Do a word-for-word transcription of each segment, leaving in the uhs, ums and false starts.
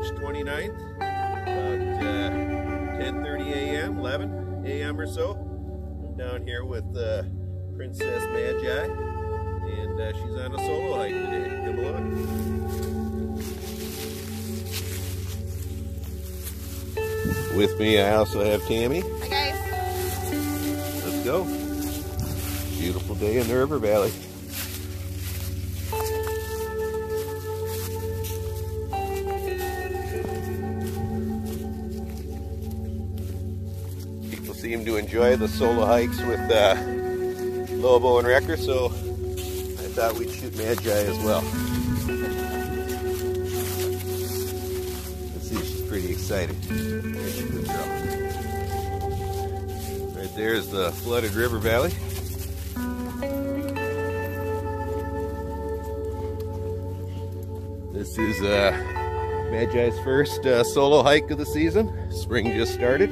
March twenty-ninth, about uh, ten thirty a m, eleven a m or so. I'm down here with uh, Princess Magi, and uh, she's on a solo hike today. Come along. With me, I also have Tammy. Hi guys. Let's go. Beautiful day in the river valley. People seem to enjoy the solo hikes with uh, Lobo and Wrecker, so I thought we'd shoot Magi as well. Let's see, she's pretty excited. There's a good girl. Right there's the flooded river valley. This is uh, Magi's first uh, solo hike of the season. Spring just started.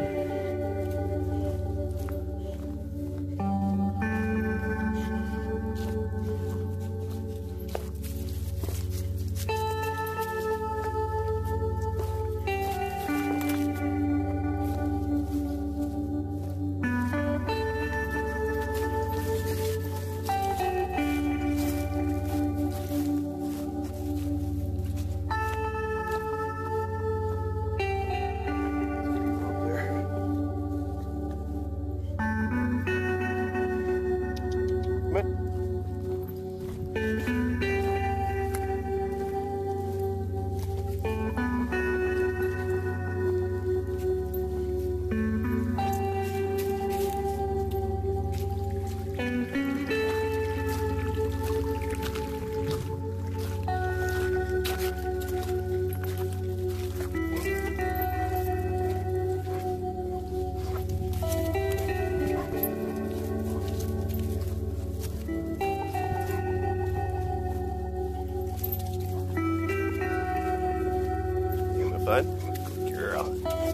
Fun? Good girl.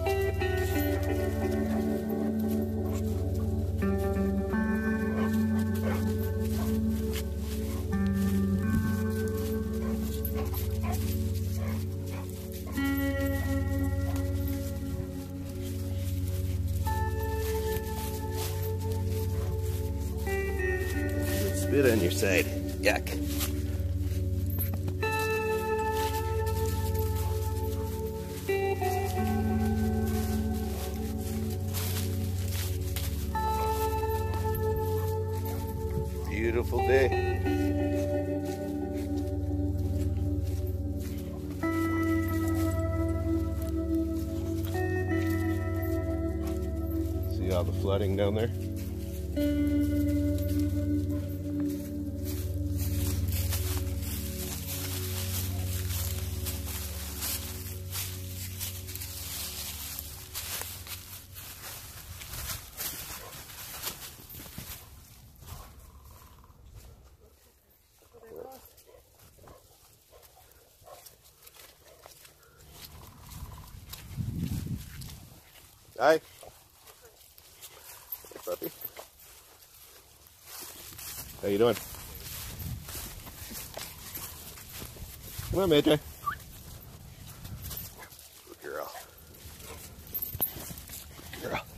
Spit on your side. Yuck. Beautiful day. See all the flooding down there? Hi. Hey, puppy. How you doing? Come on, Magi. Good girl. Good girl.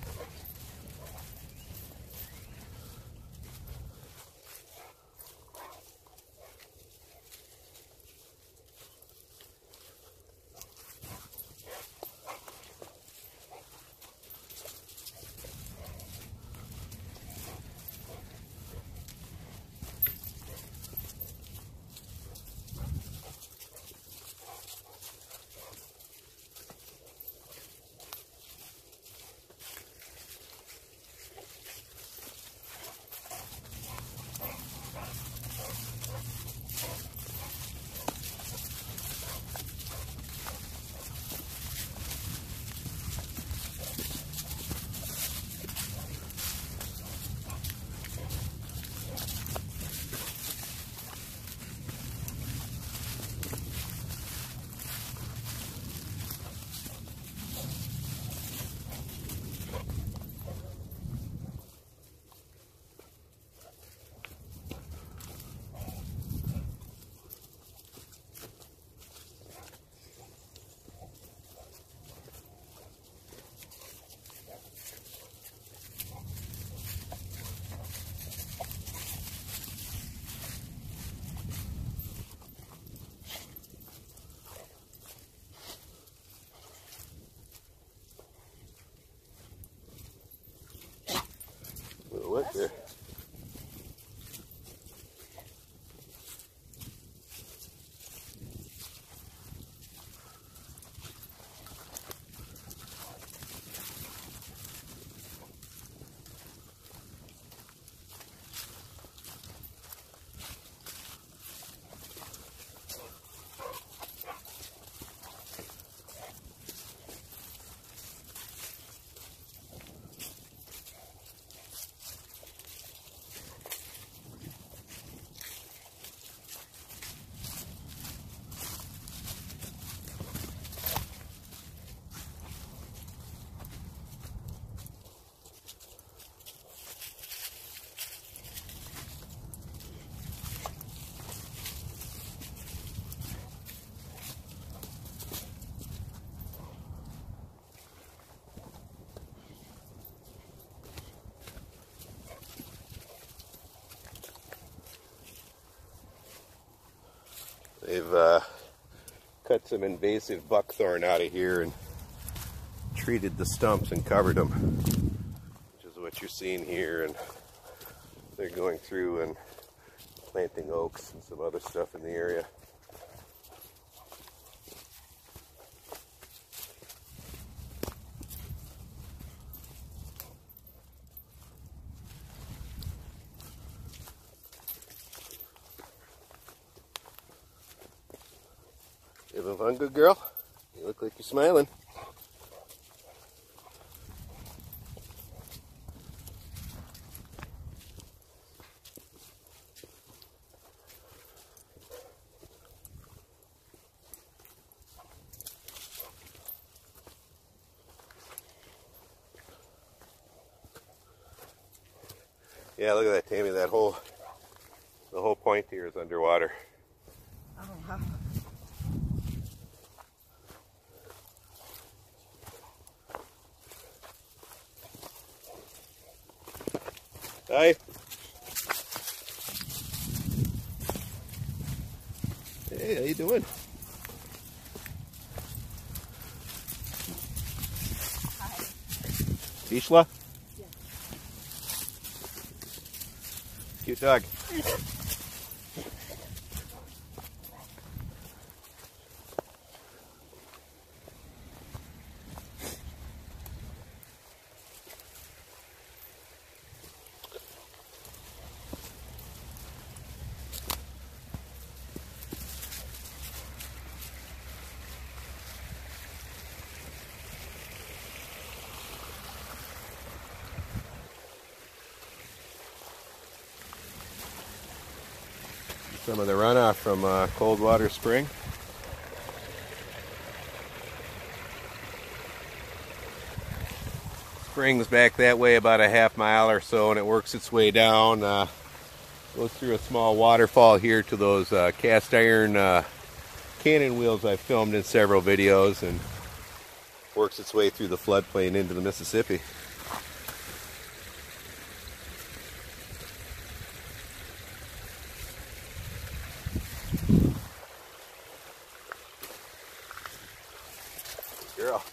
Here. They've uh, cut some invasive buckthorn out of here and treated the stumps and covered them, which is what you're seeing here. And they're going through and planting oaks and some other stuff in the area. You having fun, good girl? You look like you're smiling. Yeah, look at that, Tammy. That whole, the whole point here is underwater. Oh, wow. Hi. Hey, how you doing? Hi. Ishla? Yeah. Cute dog. Some of the runoff from uh, Coldwater Spring. Spring's back that way about a half mile or so, and it works its way down. Uh, goes through a small waterfall here to those uh, cast iron uh, cannon wheels I've filmed in several videos, and works its way through the floodplain into the Mississippi. Girl.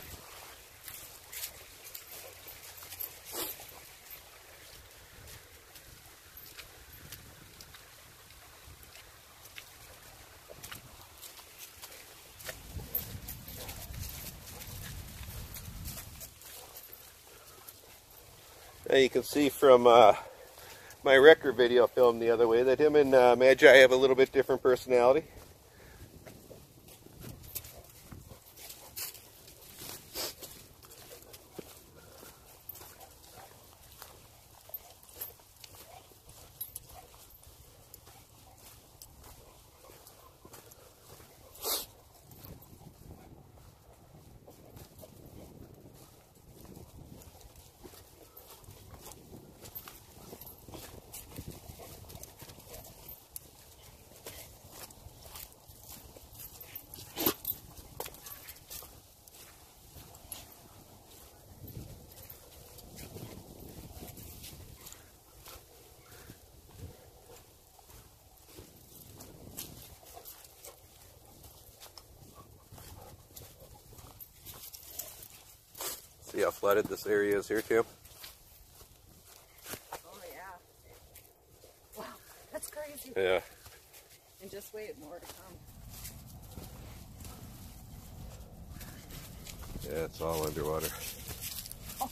Now you can see from uh, my record video filmed the other way that him and uh, Magi have a little bit different personality. See how flooded this area is here, Tim? Oh, Yeah. And just wait, more to come. Yeah, it's all underwater. Oh.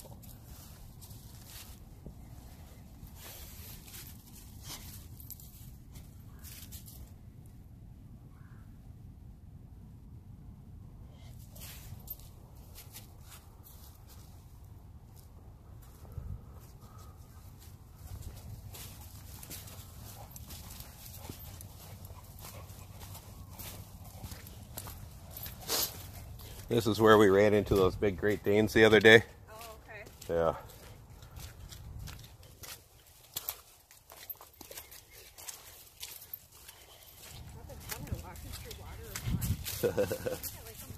This is where we ran into those big Great Danes the other day. Oh, okay. Yeah. I've been fun walking through water or not. I like them both.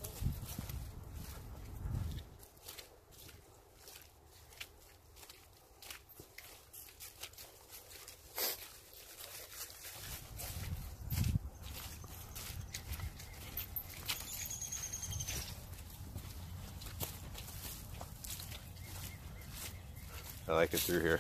I like it through here.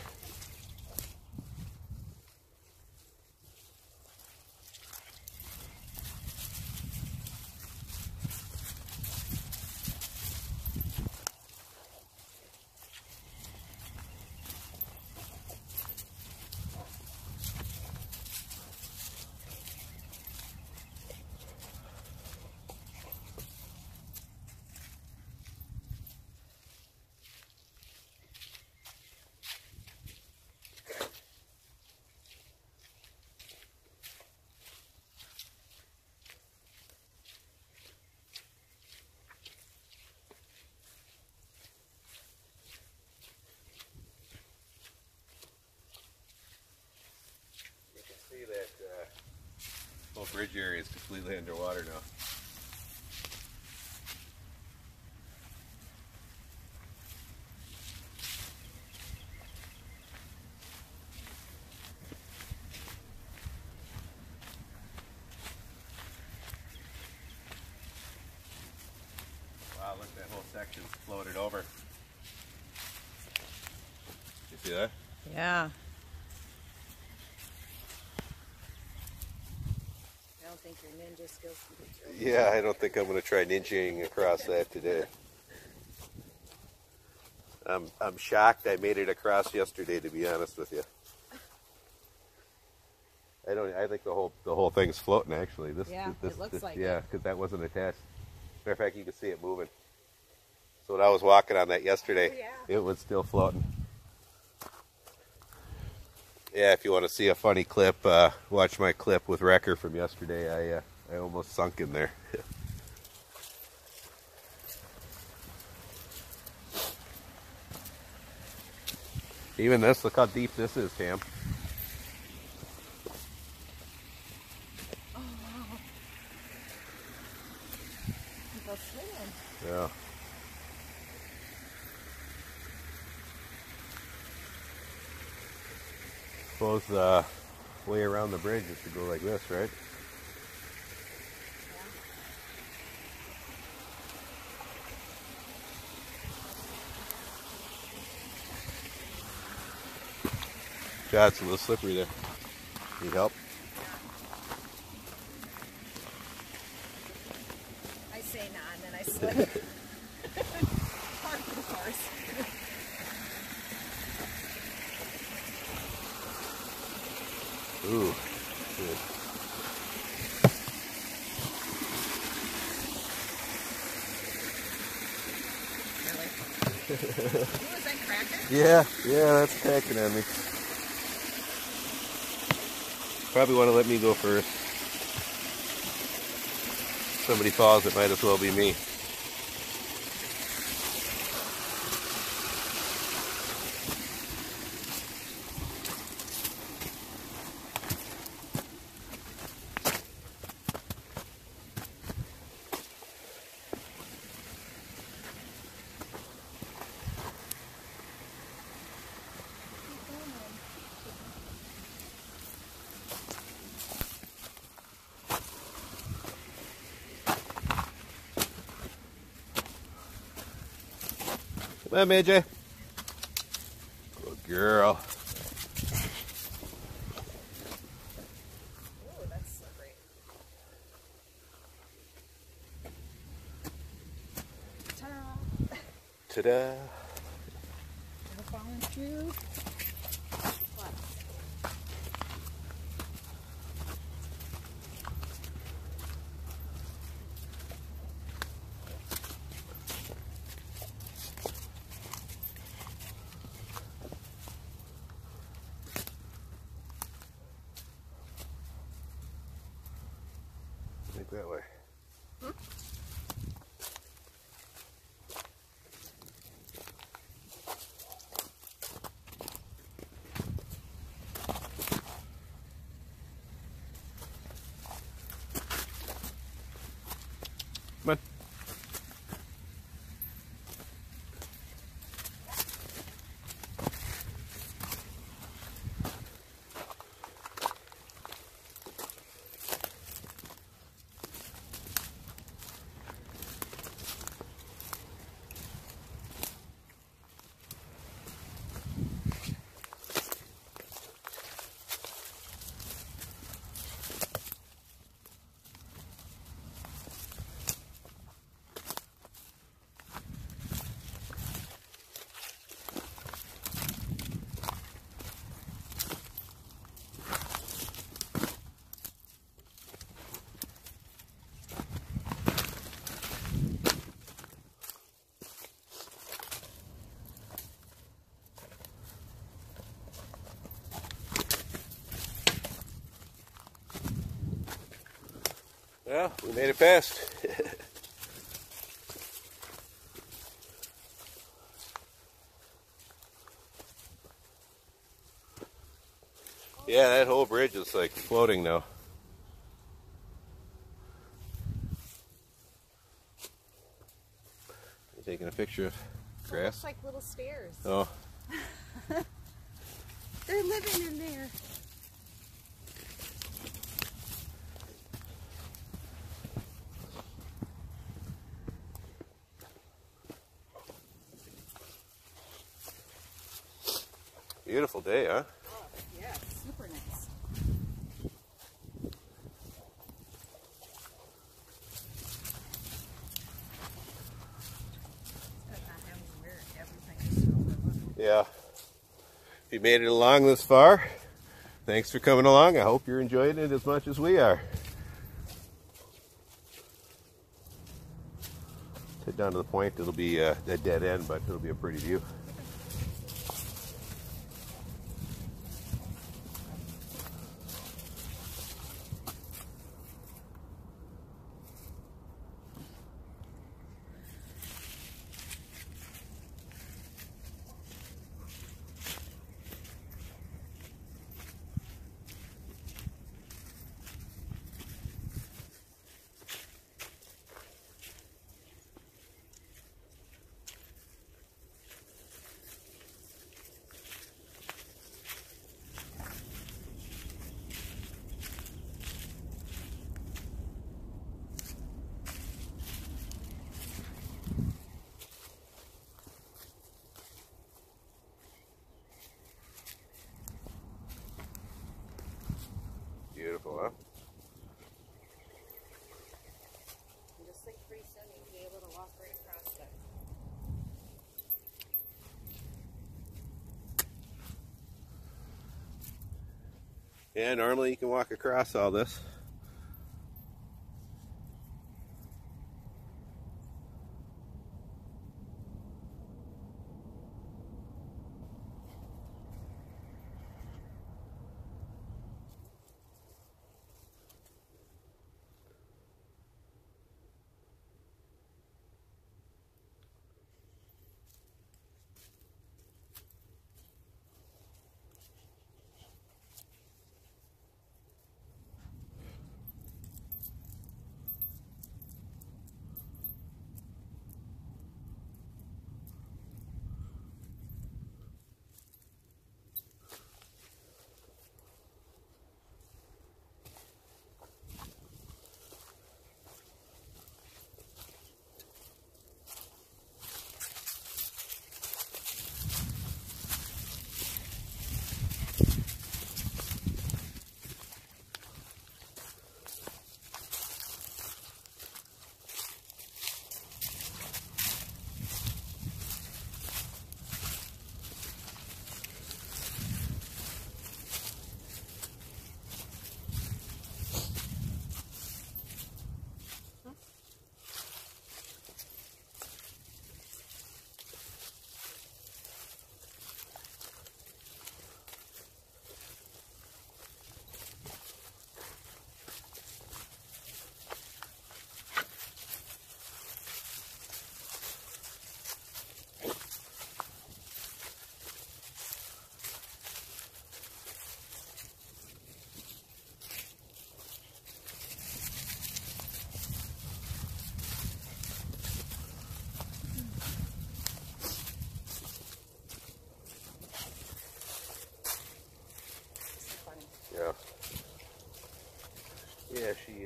See that uh, whole bridge area is completely underwater now. Wow, look, that whole section's floated over. You see that? Yeah. I don't think your ninja skills can be true. Yeah, I don't think I'm going to try ninjaing across that today. I'm I'm shocked I made it across yesterday, to be honest with you. I don't. I think the whole the whole thing's floating actually. This, Yeah, this, it looks this, like yeah, it. because that wasn't attached. Matter of fact, you can see it moving. So when I was walking on that yesterday, Oh, yeah. it was still floating. Yeah, if you want to see a funny clip, uh, watch my clip with Wrecker from yesterday. I uh, I almost sunk in there. Even this, look how deep this is, Tam. Oh, wow. Go swimming. Yeah. Suppose the uh, way around the bridge is to go like this, right? God, it's a little slippery there. Need help? I say nah, and then I slip. Par for the course. Ooh, good. Really? Ooh, is that cracking? Yeah, yeah, that's cracking on me. Probably want to let me go first. If somebody falls, it might as well be me. Come on, M J. Good girl. Ta-da! Ever fallen through? What? I think that way. Hmm? Come on. Well, we made it past. Yeah, that whole bridge is like floating now. You taking a picture of grass? It looks like little stairs. Oh. They're living in there. Beautiful day, huh? Oh, yeah, super nice. It's not having to wear everything is over. Yeah. If you made it along this far, thanks for coming along. I hope you're enjoying it as much as we are. Head down to the point. It'll be a, a dead end, but it'll be a pretty view. Beautiful, huh? And just like pretty soon you'll be able to walk right across there. Yeah, normally you can walk across all this.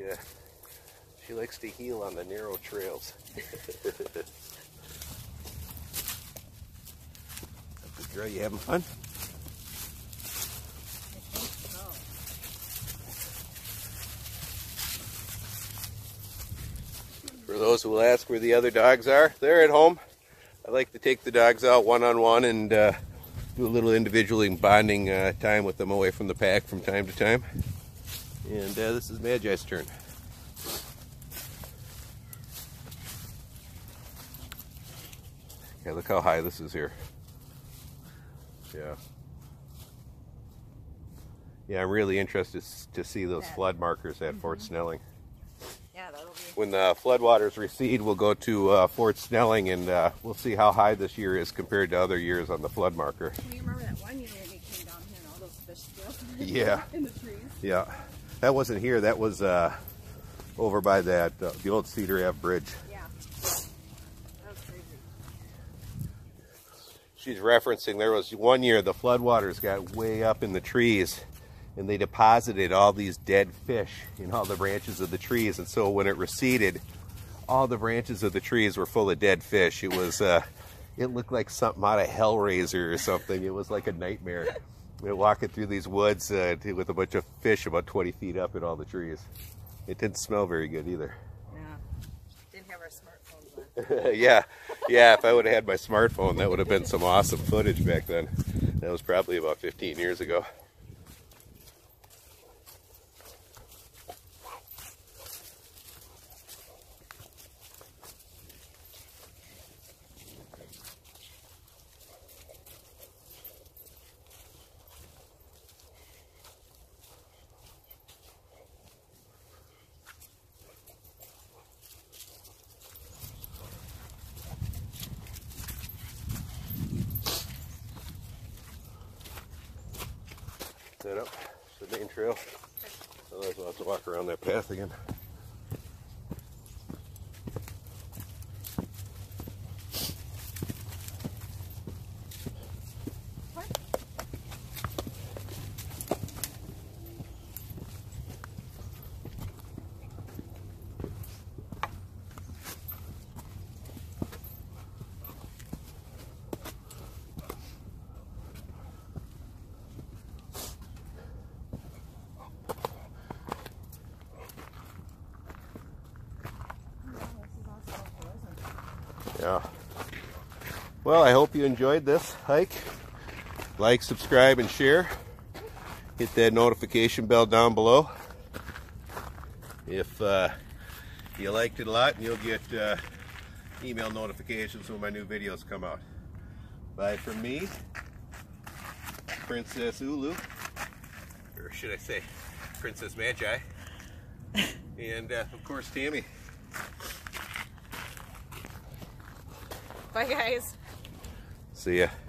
Yeah. She likes to heel on the narrow trails. Good girl, you having fun? For those who will ask where the other dogs are, they're at home. I like to take the dogs out one-on-one and uh, do a little individually bonding uh, time with them away from the pack from time to time. And uh, this is Magi's turn. Yeah, look how high this is here. Yeah. Yeah, I'm really interested to see those flood markers at mm-hmm. Fort Snelling. Yeah, that'll be... When the floodwaters recede, we'll go to uh, Fort Snelling, and uh, we'll see how high this year is compared to other years on the flood marker. Can you remember that one year when we came down here and all those fish still yeah. in the trees? Yeah. That wasn't here. That was uh, over by that uh, the old Cedar Ave Bridge. Yeah. That was crazy. She's referencing there was one year the floodwaters got way up in the trees, and they deposited all these dead fish in all the branches of the trees. And so when it receded, all the branches of the trees were full of dead fish. It was, uh, it looked like something out of Hellraiser or something. It was like a nightmare. We were walking through these woods uh, with a bunch of fish about twenty feet up in all the trees. It didn't smell very good either. Yeah, didn't have our smartphones on. yeah, yeah. If I would have had my smartphone, that would have been some awesome footage back then. That was probably about fifteen years ago. Set up the main trail. Otherwise we'll have to walk around that path again. Yeah. Well, I hope you enjoyed this hike. Like, subscribe, and share. Hit that notification bell down below. If uh, you liked it a lot, you'll get uh, email notifications when my new videos come out. Bye from me, Princess Ulu, or should I say Princess Magi, and uh, of course Tammy. Bye guys. See ya.